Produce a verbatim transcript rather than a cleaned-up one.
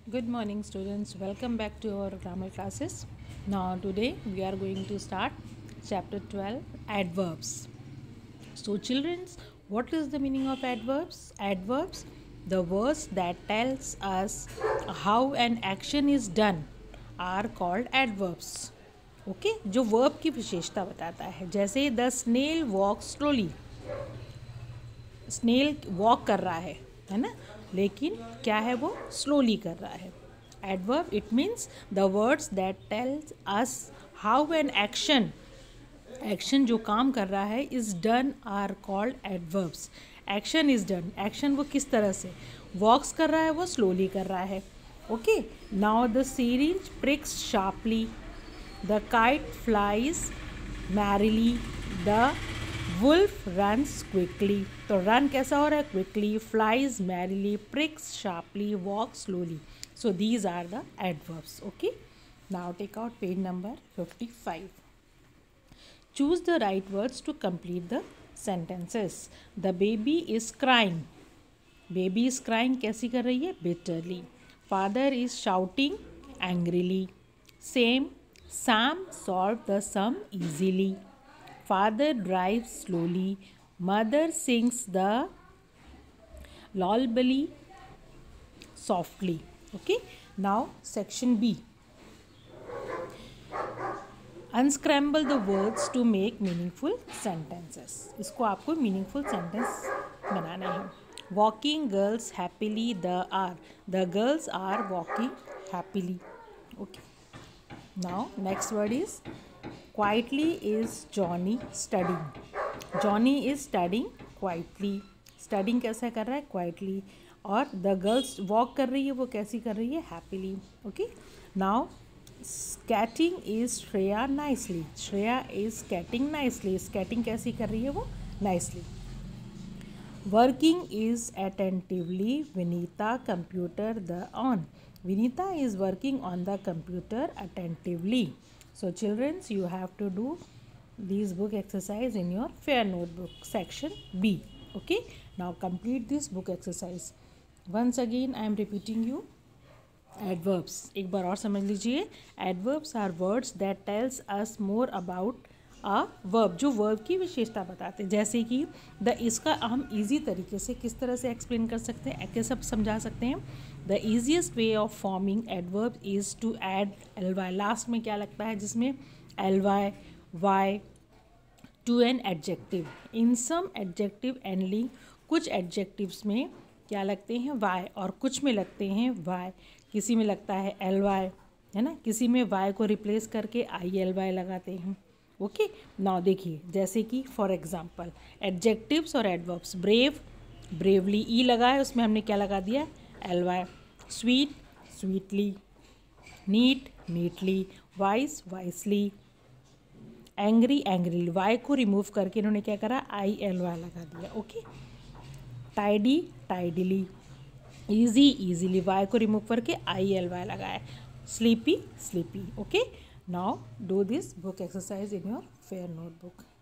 Good morning, students. Welcome back to our grammar classes. Now, today we are going to start chapter twelve, adverbs. So, children, what is the meaning of adverbs? Adverbs, the words that tells us how an action is done, are called adverbs. Okay okay? जो verb की विशेषता बताता है, जैसे the snail walk slowly, snail walk कर रहा है है ना, लेकिन क्या है, वो स्लोली कर रहा है. Adverb, it means the words that tells us how an action action जो काम कर रहा है is done are called adverbs. Action is done, action वो किस तरह से वॉक्स कर रहा है, वो स्लोली कर रहा है. Okay, now the series pricks sharply, the kite flies merrily, the wolf runs quickly. तो रन कैसा हो रहा है, quickly, flies merrily, pricks sharply, walk slowly. So these are the adverbs. Okay, now take out page number fifty five. Choose the right words to complete the sentences. The baby is crying, baby is crying कैसी कर रही है, bitterly. Father is shouting angrily. Same, Sam solve the sum easily. Father drives slowly. Mother sings the lullaby softly. Okay, now section B. Unscramble the words to make meaningful sentences. इसको आपको meaningful sentence बनाना है. Walking girls happily the are. The girls are walking happily. Okay. Now next word is quietly is Johnny studying. Johnny is studying quietly. Studying कैसा कर रहा है, quietly. और the girls walk कर रही है, वो कैसी कर रही है, happily. Okay. Now skating is Shreya nicely. Shreya is skating nicely. Skating कैसी कर रही है, वो nicely. Working is attentively Vinita computer the on. Vinita is working on the computer attentively. So children, you have to do these book exercise in your fair notebook section B. Okay, now complete this book exercise. Once again I am repeating you adverbs. एक बार और समझ लीजिए. Adverbs are words that tells us more about a verb, जो verb की विशेषता बताते हैं. जैसे कि द, इसका हम easy तरीके से किस तरह से explain कर सकते हैं, कैसे सब समझा सकते हैं. The easiest way of forming adverb is to add ly. Last में क्या लगता है, जिसमें ly, y to an adjective. In some adjective ending, कुछ adjectives में क्या लगते हैं, y, और कुछ में लगते हैं y. किसी में लगता है ly, है ना, किसी में y को रिप्लेस करके ily लगाते हैं. ओके, नाउ देखिए, जैसे कि फॉर एग्जांपल एडजेक्टिव्स और एडवर्ब्स. ब्रेव, ब्रेवली, ई लगा है, उसमें हमने क्या लगा दिया, ly. Sweet, sweetly. Neat, neatly. Wise, wisely. Angry, angrily. Y को रिमूव करके इन्होंने क्या करा, आई एल वाई लगा दिया. Okay. Tidy, tidily. Easy, easily. Y को रिमूव करके आई एल वाई लगाया. Sleepy, sleepy. Okay, now do this book exercise in your fair notebook.